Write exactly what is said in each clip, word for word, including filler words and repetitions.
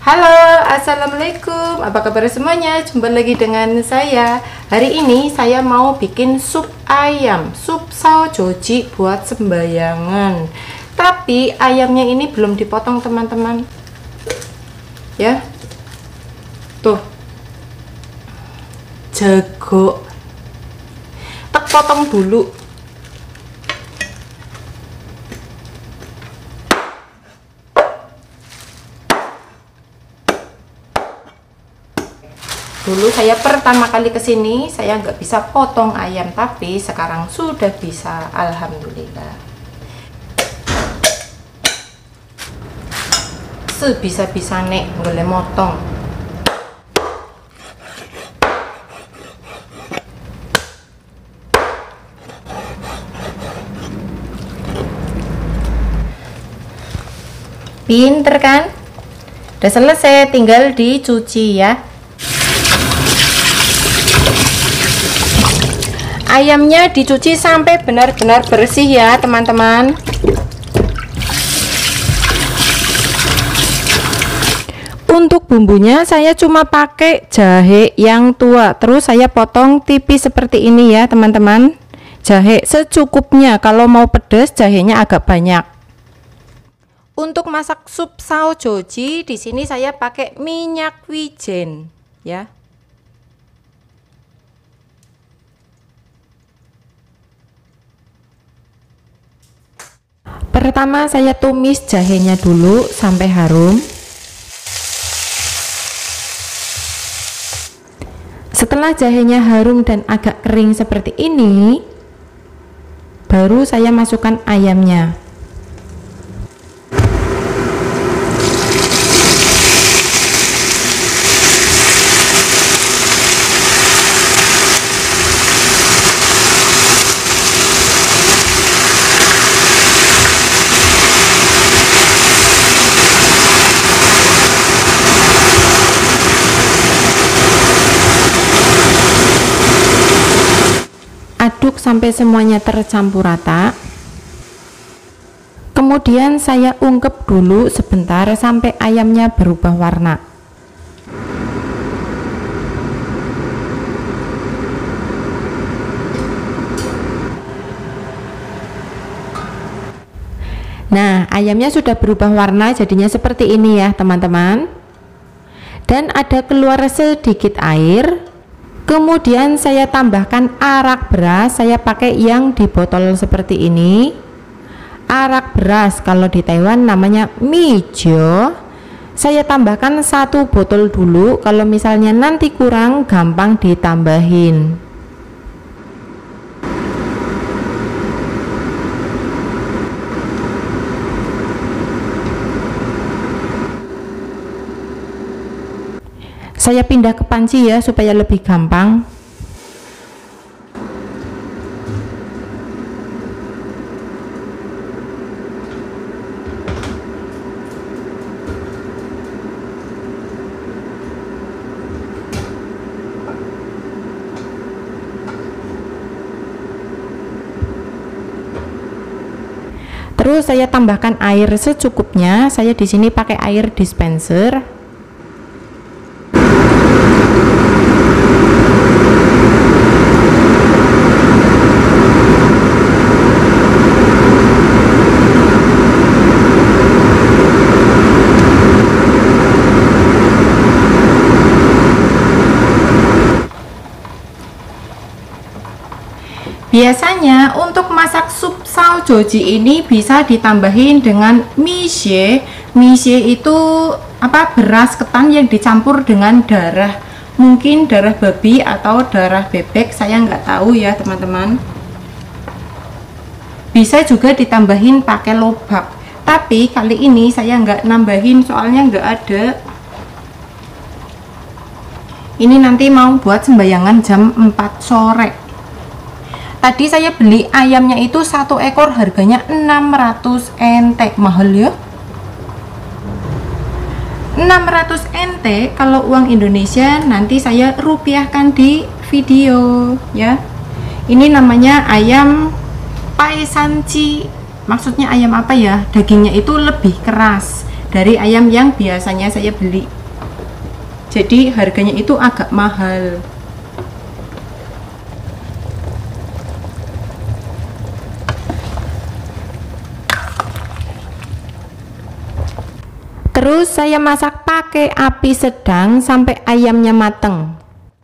Halo, assalamualaikum. Apa kabar semuanya? Jumpa lagi dengan saya. Hari ini saya mau bikin sup ayam, sup saojoji buat sembayangan. Tapi ayamnya ini belum dipotong, teman-teman. Ya, tuh, jago. Tak potong dulu. Dulu saya pertama kali kesini saya nggak bisa potong ayam, tapi sekarang sudah bisa, alhamdulillah. Sebisa-bisa nek boleh motong. Pinter kan? Udah selesai, tinggal dicuci ya. Ayamnya dicuci sampai benar-benar bersih ya teman-teman. Untuk bumbunya saya cuma pakai jahe yang tua, terus saya potong tipis seperti ini ya teman-teman. Jahe secukupnya, kalau mau pedas jahenya agak banyak. Untuk masak sup saojoji di sini saya pakai minyak wijen ya. Pertama saya tumis jahenya dulu sampai harum. Setelah jahenya harum dan agak kering seperti ini, baru saya masukkan ayamnya. Aduk sampai semuanya tercampur rata. Kemudian saya ungkep dulu sebentar sampai ayamnya berubah warna. Nah, ayamnya sudah berubah warna, jadinya seperti ini ya teman-teman. Dan ada keluar sedikit air. Kemudian saya tambahkan arak beras, saya pakai yang di botol seperti ini. Arak beras kalau di Taiwan namanya mijo. Saya tambahkan satu botol dulu, kalau misalnya nanti kurang gampang ditambahin. Saya pindah ke panci ya supaya lebih gampang. Terus saya tambahkan air secukupnya. Saya di sini pakai air dispenser. Biasanya untuk masak sup saojoji ini bisa ditambahin dengan miche. Miche itu apa, beras ketan yang dicampur dengan darah, mungkin darah babi atau darah bebek, saya nggak tahu ya teman-teman. Bisa juga ditambahin pakai lobak, tapi kali ini saya nggak nambahin soalnya nggak ada. Ini nanti mau buat sembayangan jam empat sore. Tadi saya beli ayamnya itu satu ekor harganya enam ratus ente, mahal ya. enam ratus ente kalau uang Indonesia nanti saya rupiahkan di video ya. Ini namanya ayam paisanci. Maksudnya ayam apa ya? Dagingnya itu lebih keras. dari ayam yang biasanya saya beli. Jadi harganya itu agak mahal. Terus saya masak pakai api sedang sampai ayamnya mateng.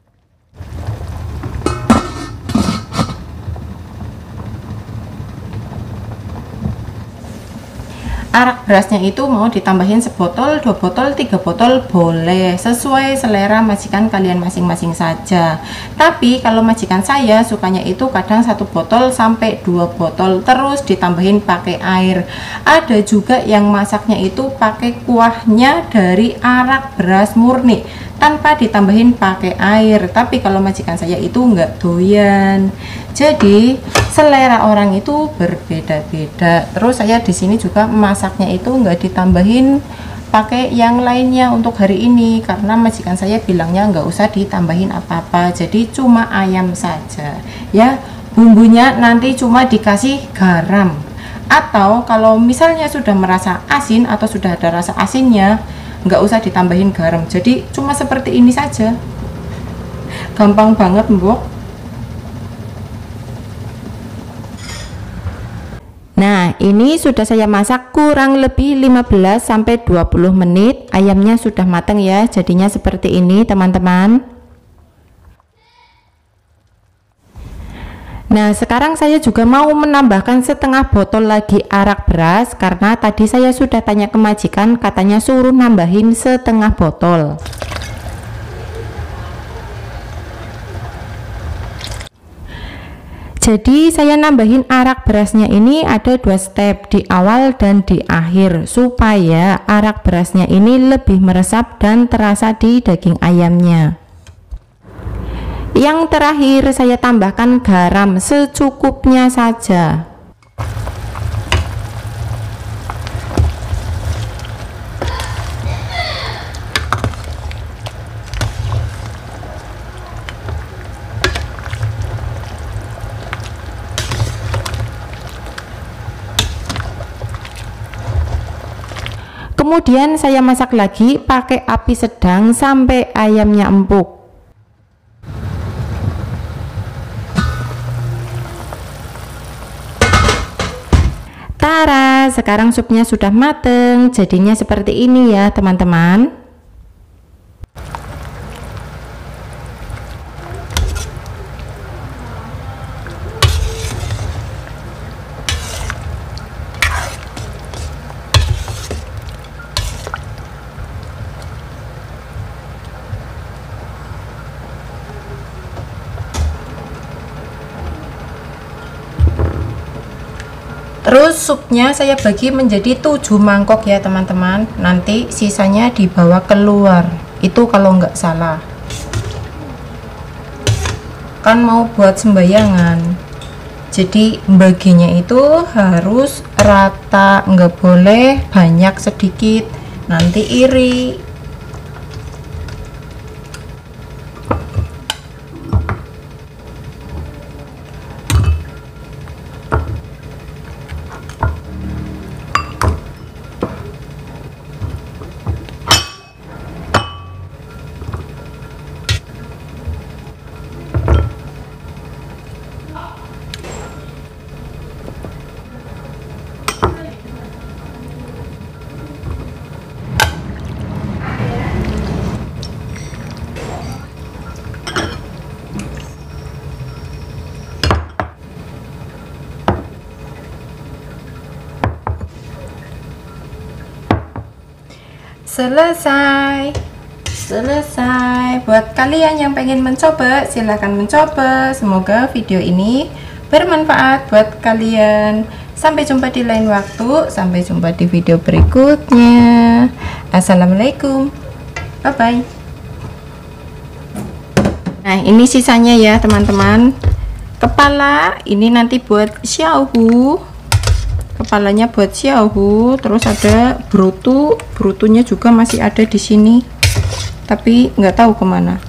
Arak berasnya itu mau ditambahin sebotol, dua botol, tiga botol boleh, sesuai selera majikan kalian masing-masing saja. Tapi kalau majikan saya sukanya itu kadang satu botol sampai dua botol, terus ditambahin pakai air. Ada juga yang masaknya itu pakai kuahnya dari arak beras murni tanpa ditambahin pakai air. Tapi kalau majikan saya itu enggak doyan. Jadi selera orang itu berbeda-beda. Terus saya di sini juga masaknya itu enggak ditambahin pakai yang lainnya untuk hari ini karena majikan saya bilangnya enggak usah ditambahin apa-apa. Jadi cuma ayam saja. Ya, bumbunya nanti cuma dikasih garam. Atau kalau misalnya sudah merasa asin atau sudah ada rasa asinnya, nggak usah ditambahin garam. Jadi cuma seperti ini saja, gampang banget mbok. Nah, ini sudah saya masak kurang lebih lima belas sampai dua puluh menit. Ayamnya sudah matang ya, jadinya seperti ini teman-teman. Nah, sekarang saya juga mau menambahkan setengah botol lagi arak beras karena tadi saya sudah tanya ke majikan, katanya suruh nambahin setengah botol. Jadi saya nambahin arak berasnya ini ada dua step, di awal dan di akhir, supaya arak berasnya ini lebih meresap dan terasa di daging ayamnya. Yang terakhir saya tambahkan garam secukupnya saja. Kemudian saya masak lagi pakai api sedang sampai ayamnya empuk. Tara, sekarang supnya sudah mateng, jadinya seperti ini ya teman-teman. Terus supnya saya bagi menjadi tujuh mangkok ya teman-teman. Nanti sisanya dibawa keluar. Itu kalau nggak salah. Kan mau buat sembayangan. Jadi baginya itu harus rata, nggak boleh banyak sedikit. Nanti iri. Selesai, selesai. Buat kalian yang pengen mencoba, silahkan mencoba. Semoga video ini bermanfaat buat kalian. Sampai jumpa di lain waktu. Sampai jumpa di video berikutnya. Assalamualaikum, bye bye. Nah, ini sisanya ya teman-teman. Kepala ini nanti buat xiaohu. Kepalanya buat xiaohu, terus ada brutu, brutunya juga masih ada di sini, tapi nggak tahu kemana.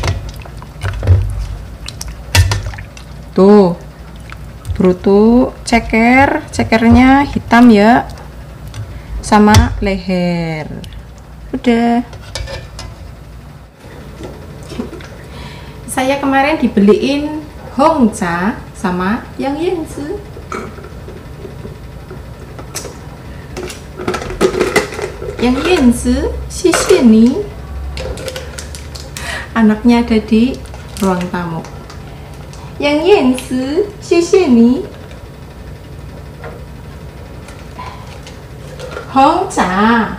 Tuh, brutu, ceker, cekernya hitam ya. sama leher. Udah. Saya kemarin dibeliin Hongcha sama yang Yanzi. Yang Yanzi, Xie nih. Anaknya ada di ruang tamu. Yang Yanzi, Xie nih. Hongcha.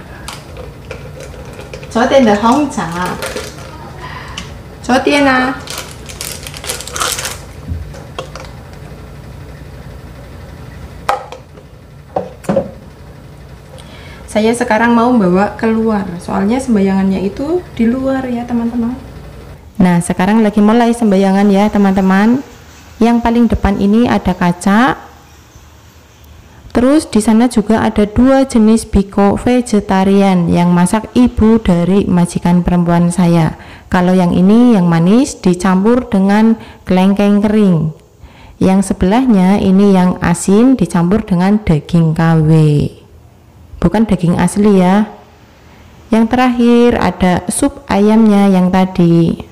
昨天的红茶。昨天啊。Saya sekarang mau bawa keluar, soalnya sembayangannya itu di luar ya teman-teman. Nah, sekarang lagi mulai sembayangan ya teman-teman. Yang paling depan ini ada kaca. Terus di sana juga ada dua jenis biko vegetarian yang masak ibu dari majikan perempuan saya. Kalau yang ini yang manis dicampur dengan kelengkeng kering. Yang sebelahnya ini yang asin dicampur dengan daging K W. Bukan daging asli ya. Yang terakhir ada sup ayamnya yang tadi.